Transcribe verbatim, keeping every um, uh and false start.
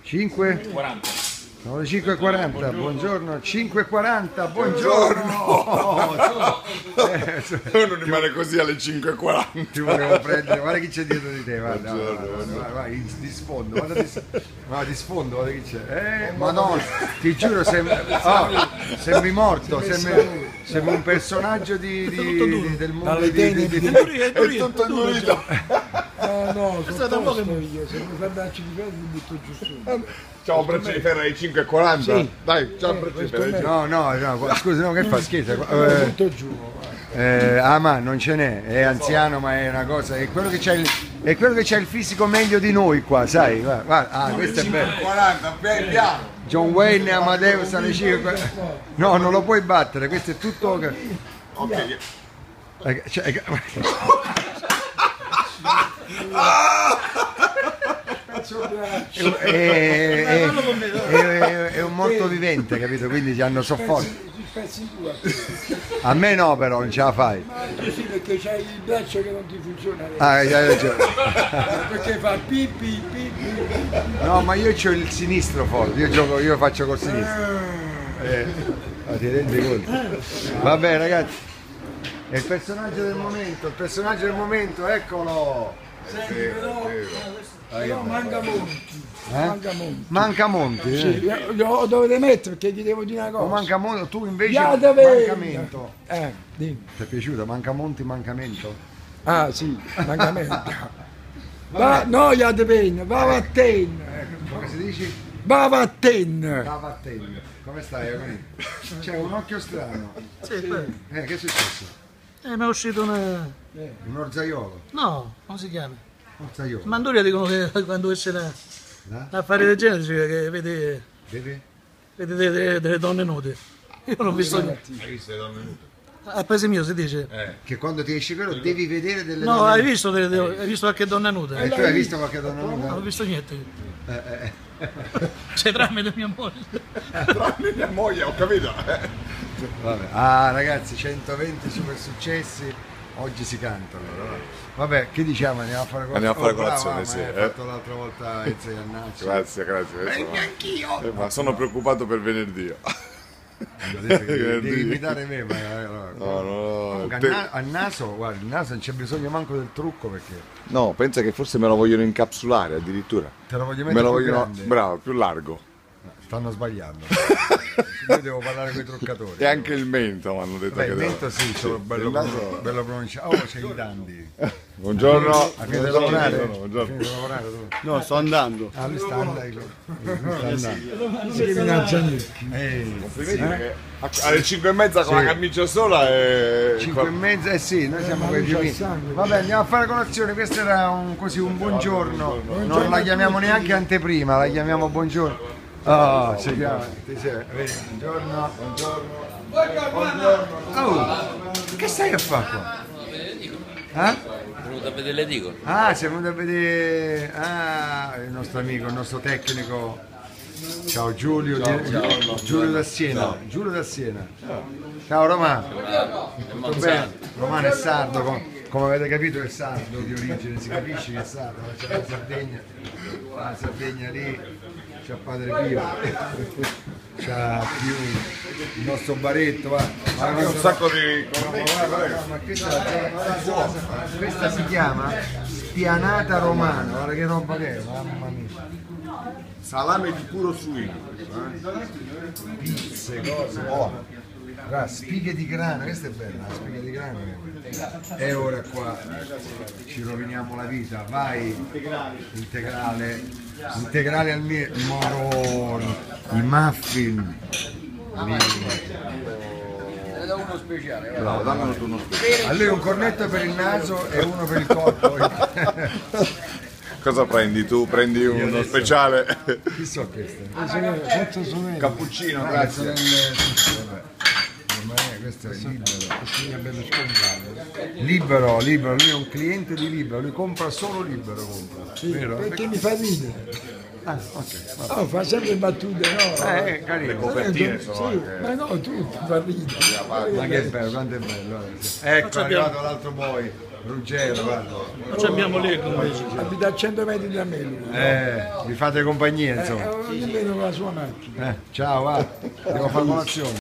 cinque? quaranta. Sono le cinque e quaranta, buongiorno, cinque e quaranta, buongiorno! Eh, uno rimane così alle cinque e quaranta. Ti volevo prendere, guarda chi c'è dietro di te, guarda, guarda, guarda, guarda, guarda, di sfondo, guarda di, guarda di sfondo, guarda chi c'è. Eh, madonna, ti giuro, sembri, oh, sembri morto, sembri, sembri un personaggio di, di, di, del mondo di... di, di, di è tutto indurito. No, no, sono tosto io, se mi fai bracci di ferro mi butto giù su. Ciao, braccio di ferro ai cinque e quaranta. Sì. Dai, ciao, braccio di ferro. no, no, no, scusi, no, che fa schifo. Mi Eh, butto giù. eh, ah, ma non ce n'è, è anziano, ma è una cosa, è quello che c'ha il, è quello che c'ha il fisico meglio di noi qua, sai? Guarda, guarda. Ah, questo è bello. quaranta, piano. John Wayne e Amadeus alle cinque. No, non lo puoi battere, questo è tutto. Ok. Eh, cioè, eh, è, è- è- è- è un morto vivente, capito? Quindi ci hanno soffocato. Pezzi in due. A me no, però non ce la fai. Ma tu sì, perché c'hai il braccio che non ti funziona adesso. Ah, hai ragione. Perché fa pipi pipi. No, ma io ho il sinistro forte, io gioco, io faccio col sinistro. Eh, ma ti rendi conto? Vabbè ragazzi, è il personaggio del momento, il personaggio del momento, eccolo! Senti, però, però manca Monti. Eh? Manca Monti. Manca Monti, eh? Sì, lo dovete mettere perché gli devo dire una O cosa. manca Monti, tu invece Ya dove- mancamento. Eh, dimmi. Ti è piaciuto? Manca Monti, mancamento? Ah sì, mancamento. Va, no, ya de pen, va a ten. Come si dice? Va a ten. Stava attento. Come stai? Eugeni? C'è un occhio strano. Sì, beh. Eh, che è successo? Eh, mi è uscito una... Un orzaiolo. No, come si chiama? Orzaiolo. Manduria dicono che quando esce da, Là? da affari del genere dice che vede, Vedi? vede delle, delle- delle donne nude. Io non ho visto niente. Hai visto le donne nude? A paese mio si dice. Che quando ti esce quello devi vedere delle No, donne. hai visto, delle- delle- hai visto qualche donna nuda? E tu hai visto qualche donna Non nuda? ho visto niente. Eh, eh, eh. C'è tramite mia moglie. Tranne mia moglie, ho capito. Vabbè. Ah ragazzi, centoventi super successi, oggi si cantano. Allora. Vabbè, che diciamo? Andiamo a fare colazione. Andiamo a fare Oh, brava, colazione, ma sì, Hai eh. fatto l'altra volta Ezio Iannacci. Grazie, grazie. Prendi anch'io! Eh, ma sono preoccupato per venerdì. Hanno detto che devi, devi imitare me, ma eh, allora. No, no, Comunque, te- al, na- al naso, guarda, il naso non c'è bisogno manco del trucco perché no, pensa che forse me lo vogliono incapsulare addirittura. te lo voglio Me mettere lo più vogliono, grande. bravo, più largo. Stanno sbagliando. Io devo parlare con i truccatori. E anche il mento mi hanno detto Beh, che il devo- mento sì, sono bello, il naso- bello pronunciato. Oh, c'è i dandy. Buongiorno. Ha finito di lavorare? Buongiorno, Ha buongiorno. finito di lavorare tu? No, sto andando. Ah, lui sta andando. Lui sta andando. Si chiama Zanicchi. Ehi, Complimenti, perché a- alle cinque e mezza con Sì. la camicia sola e... cinque e mezza, eh sì, noi siamo ma quei lui c'ha primi. il sangue. Vabbè, andiamo a fare colazione, questo era un, così un buongiorno. Non la chiamiamo neanche anteprima, la chiamiamo buongiorno. Ah, si chiama. Ti sei, vedi, buongiorno, buongiorno. Oh, che stai a fare qua? Eh? Sono venuto a vedere l'edicola. Ah, siamo venuti a vedere ah, il nostro amico, il nostro tecnico. Ciao Giulio, Giulio, Giulio da Siena. Giulio da Siena. Ciao Romano. Tutto bene? Romano è sardo, com- come avete capito è sardo di origine, si capisce che è sardo, c'è la Sardegna, la Sardegna lì, c'è Padre Pio, c'ha più il nostro baretto, va. Ma Anche un sacco di... ma questa, questa si chiama spianata romana, guarda che roba che è, mamma mia. Salame di puro suino. Pizze, cose, oh. Guarda, spighe di grano, questa è bella, la spiga di grano. E ora qua ci roviniamo la vita, vai, integrale, integrale al mio, maroni, i muffin. Uno speciale, Bravo, dammelo tu uno speciale. A lui un cornetto per il naso e uno per il corpo. Cosa prendi tu? Prendi uno speciale? Chi so queste? Sotto sorella. Cappuccino, Ah, le grazie. sorelle- sì, vabbè. Ma è- questo è libero. Libero, libero, lui è un cliente di libero, lui compra solo libero, compra. Vero? Perché mi fa ridere. Ah, ok. vabbè. Oh, fa sempre battute, no? Eh, carino. copertine Sì, sono anche- ma no, tu ti fa ridere. Ma che bello, quanto è bello. Ecco, è arrivato l'altro boy. Ruggero, guarda. Non ci abbiamo l'ego invece. Abita a cento metri da me lui. Eh, vi fate compagnia, insomma. Eh, io vedo con la sua macchina. Eh, ciao, va. Devo fare colazione.